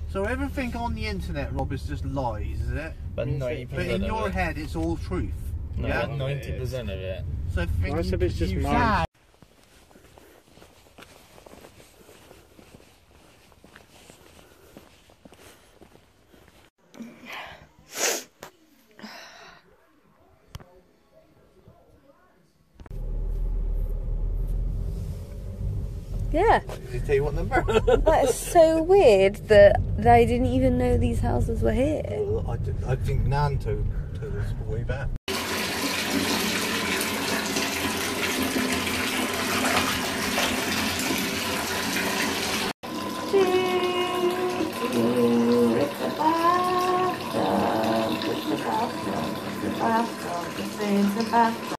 So everything on the internet, Rob, is just lies, is it? But 90% But in your of it. head, it's all truth. No, Yeah? 90% of it. So think Most of it's just you- mine. Yeah, Did he tell you what number? that's so weird that they didn't even know these houses were here. Well, I think Nan told us way back. It's a bathtub.